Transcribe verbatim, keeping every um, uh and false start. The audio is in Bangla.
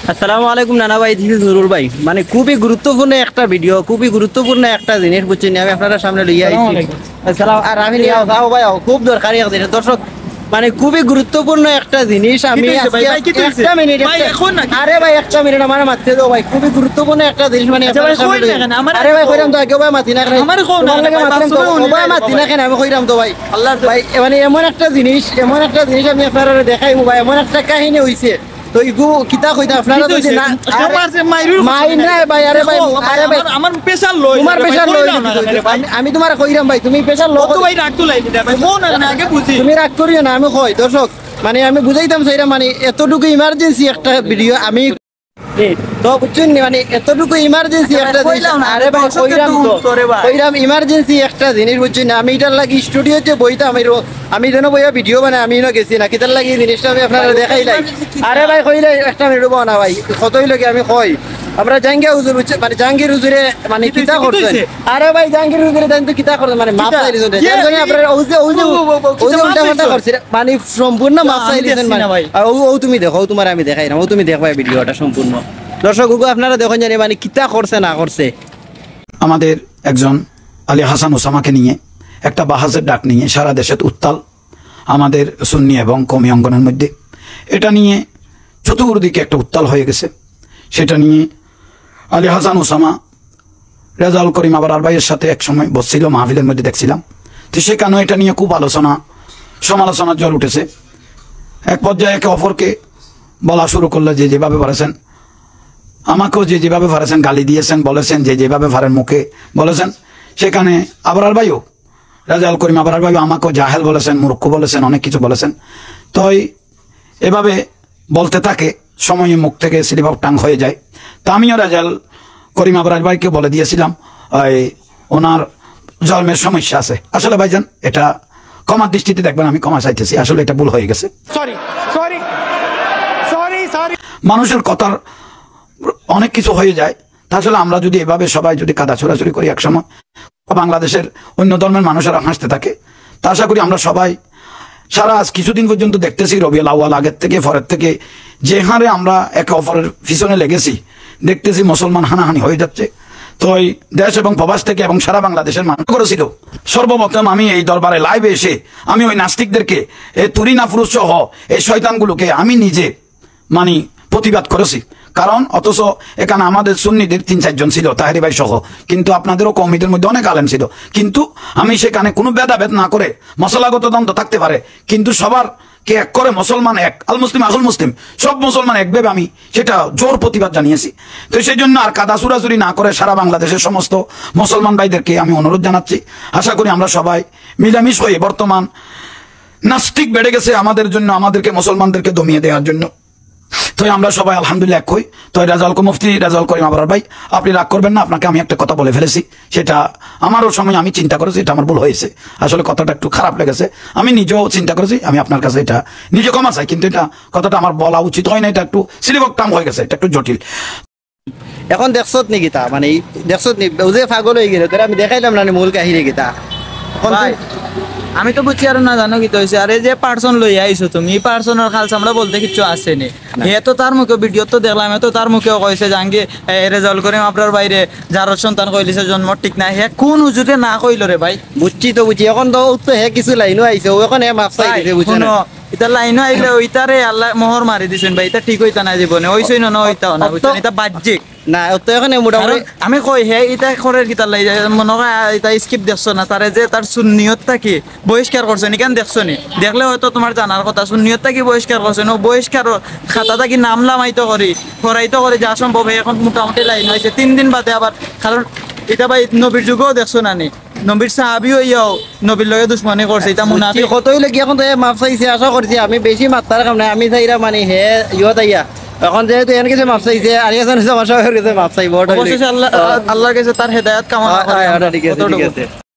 আসসালামু আলাইকুম নানা ভাই, দিস ইজ নুরুল ভাই। মানে খুবই গুরুত্বপূর্ণ একটা ভিডিও, খুবই গুরুত্বপূর্ণ একটা জিনিস বুঝছেন, আমি আপনারা সামনে লইয়া আইছি। আসসালাম আর আমি নিয়ে যাও ভাই, খুব দরকারি একটা জিনিস দর্শক, মানে খুবই গুরুত্বপূর্ণ একটা জিনিস। আমি একটা মিনিট, আরে ভাই একটা মিনিট আমার মারতে দাও ভাই, খুবই গুরুত্বপূর্ণ একটা জিনিস। মানে আরে ভাই কইরাম তো আগে ভাই মাতি না কেন, ভাই মাতি না কেন, আমি কইরাম তো ভাই আল্লাহ ভাই। মানে এমন একটা জিনিস, এমন একটা জিনিস আমি আপনারা দেখাইবো ভাই, এমন একটা কাহিনী হইছে। তো ইগু কিতা কইতা আপনারা তো না মাই না ভাই। আরে ভাই আরে ভাই আমার প্রেসার লই, তোমার প্রেসার লই, আমি তোমার কইরাম ভাই তুমি প্রেসার লও তো ভাই, রাগ তুলাই দিটা ভাই, কোন না আগে বুঝি, তুমি রাগ করিও না। আমি কই দর্শক, মানে আমি বুঝাইতাম চাইরা, মানে এতটুকু ইমার্জেন্সি একটা ভিডিও আমি তো বুঝছেন, মানে এতটুকু ইমার্জেন্সি একটা জিনিস। আরে ভাই কইরাম তো কইরাম ইমার্জেন্সি একটা জিনিস বুঝছেন। আমি এটার লাগি স্টুডিওতে বইতাম, আমি আমি যেন বইয়া ভিডিও বানাই, আমি না গেছি না কিতার লাগি জিনিসটা আমি আপনারা দেখাইলাই। আরে ভাই কইলে একটা মিনিট বো না ভাই, কতই লাগে আমি কই আমরা জাঙ্গিয়া হুজুর বুঝছেন, মানে জাহাঙ্গীর হুজুরে মানে কিতা করছেন। আরে ভাই জাহাঙ্গীর হুজুরে জানেন তো কিতা করছেন, মানে মাপ চাই দিছেন জানেন আপনারা, ওই যে ওই যে ওই যে উল্টা পাল্টা করছেন, মানে সম্পূর্ণ মাপ চাই দিছেন। মানে ও ও তুমি দেখো, তোমার আমি দেখাই না, ও তুমি দেখবা ভিডিওটা সম্পূর্ণ। দর্শক আপনারা দেখুন জানি মানে কিতা করছে না করছে। আমাদের একজন আলী হাসান ওসামাকে নিয়ে একটা বাহাজের ডাক নিয়ে সারা দেশে উত্তাল, আমাদের সুন্নি এবং কমি অঙ্গনের মধ্যে এটা নিয়ে চতুর্দিকে একটা উত্তাল হয়ে গেছে। সেটা নিয়ে আলী হাসান ওসামা রেজাউল করিম আবরার ভাইয়ের সাথে এক সময় বসছিল, মাহফিলের মধ্যে দেখছিলাম। তো সেখানেও এটা নিয়ে খুব আলোচনা সমালোচনার জল উঠেছে। এক পর্যায়ে একে অপরকে বলা শুরু করলো যে যেভাবে পারেছেন, আমাকেও যে যেভাবে পারেছেন গালি দিয়েছেন, বলেছেন যে যেভাবে পারেন মুখে বলেছেন। সেখানে আবরার ভাইও রেজাউল করিম আবরার ভাইও আমাকেও জাহেল বলেছেন, মূর্খ বলেছেন, অনেক কিছু বলেছেন। তো এভাবে বলতে থাকে, সময়ে মুখ থেকে স্লিপ অফ টাং হয়ে যায়। তা আমিও রেজাউল করিম আবরার ভাইকে বলে দিয়েছিলাম ওই ওনার জন্মের সমস্যা আছে। আসলে ভাইজান এটা ক্ষমার দৃষ্টিতে দেখবেন, আমি ক্ষমা চাইতেছি, আসলে এটা ভুল হয়ে গেছে। সরি সরি সরি সরি মানুষের কথার অনেক কিছু হয়ে যায়। তাহলে আমরা যদি এভাবে সবাই যদি কাদা ছোড়াছুড়ি করি, একসময় বাংলাদেশের অন্য ধর্মের মানুষেরা হাসতে থাকে। তা আশা করি আমরা সবাই সারা আজ কিছুদিন পর্যন্ত দেখতেছি রবিউল আউয়াল আগের থেকে পরের থেকে যে হারে আমরা একে অপরের পিছনে লেগেছি, দেখতেছি মুসলমান হানাহানি হয়ে যাচ্ছে। তো এই দেশ এবং প্রবাস থেকে এবং সারা বাংলাদেশের মানুষ করেছিল। সর্বপ্রথম আমি এই দরবারে লাইভে এসে আমি ওই নাস্তিকদেরকে, এই তুরিনা পুরুষ সহ এই শয়তানগুলোকে আমি নিজে মানে প্রতিবাদ করেছি। কারণ অথচ এখানে আমাদের সুন্নিদের তিন চারজন ছিল, তাহেরি ভাই সহ, কিন্তু আপনাদেরও কওমিদের মধ্যে অনেক আলেম ছিল। কিন্তু আমি সেখানে কোনো ভেদাভেদ না করে, মশলাগত দ্বন্দ্ব থাকতে পারে কিন্তু সবার কে এক করে মুসলমান এক, আল মুসলিম আকুল মুসলিম, সব মুসলমান এক ভেবে আমি সেটা জোর প্রতিবাদ জানিয়েছি। তো সেই জন্য আর কাদা চুরাচুরি না করে সারা বাংলাদেশের সমস্ত মুসলমান ভাইদেরকে আমি অনুরোধ জানাচ্ছি। আশা করি আমরা সবাই মিলামিশ হয়ে, বর্তমান নাস্তিক বেড়ে গেছে আমাদের জন্য, আমাদেরকে মুসলমানদেরকে দমিয়ে দেওয়ার জন্য। তো আমরা সবাই আলহামদুলিল্লাহ এক হই। তো রেজাউল মুফতি রেজাউল করিম আবরার ভাই, আপনি রাগ করবেন না, আপনাকে আমি একটা কথা বলে ফেলেছি, সেটা আমারও সময় আমি চিন্তা করেছি, এটা আমার ভুল হয়েছে। আসলে কথাটা একটু খারাপ লেগেছে, আমি নিজেও চিন্তা করেছি, আমি আপনার কাছে এটা নিজে ক্ষমা চাই। কিন্তু এটা কথাটা আমার বলা উচিত হয় না, এটা একটু সিলিবকটাম হয়ে গেছে, এটা একটু জটিল। এখন দেখছত নি গীতা, মানে দেখছত নি বুঝে পাগল হয়ে গেল, আমি দেখাইলাম না মূল কাহিনী গীতা। আমি তো বুঝছি আর না জানো কি তো হয়েছে। আরে যে পার্সন লই আইছো তুমি, পার্সনের খাল চামড়া বলতে কিছু আসেনি। এ তো তার মুখে ভিডিও তো দেখলাম, এ তো তার মুখেও কইছে জাঙ্গে রেজাউল করিম আপনার বাইরে যার সন্তান কইলিছে জন্ম ঠিক না, হে কোন হুজুরে না কইল রে ভাই। বুঝছি তো বুঝছি, এখন তো হে কিছু লাইনও আইছে, এখন হে মাফ চাই দিতে বুঝছো না। এটা লাইনও আইলে ওইটারে আল্লাহ মোহর মারি দিছেন ভাই, এটা ঠিক হইতা না জীবনে, ওইছই না ওইটাও না বুঝছেন, এটা বাহ্যিক না। তো এখানে মোটামুটি আমি কই হে এটা করে কিতা লাই যায়, মনে হয় এটা স্কিপ দেখছো না, তারে যে তার সুন্নিয়তটা কি বহিষ্কার করছে নি, কেন দেখছো নি? দেখলে হয়তো তোমার জানার কথা, সুন্নিয়তটা কি বহিষ্কার করছে না, বহিষ্কার খাতাটা কি নাম লামাইতো করি ফরাইতো করে যা সম্ভব। এখন মোটামুটি লাইন হয়েছে তিন দিন বাদে আবার, কারণ এটা ভাই নবীর যুগেও দেখছো না নি, নবীর সাহাবিও ইয়াও নবীর লগে দুশ্মনী করছে, এটা মুনাফিক কতই লাগি। এখন তো মাফ চাইছে, আশা করছি আমি বেশি মাত্রার কাম নাই, আমি চাইরা মানে হে ইয়ত আইয়া এখন যেহেতু এর কাছে মাফ চাইছে, আর এজন আমার সবার কাছে মাফ চাইব, আল্লাহ আল্লাহর কাছে তার হেদায়েত কামনা করে।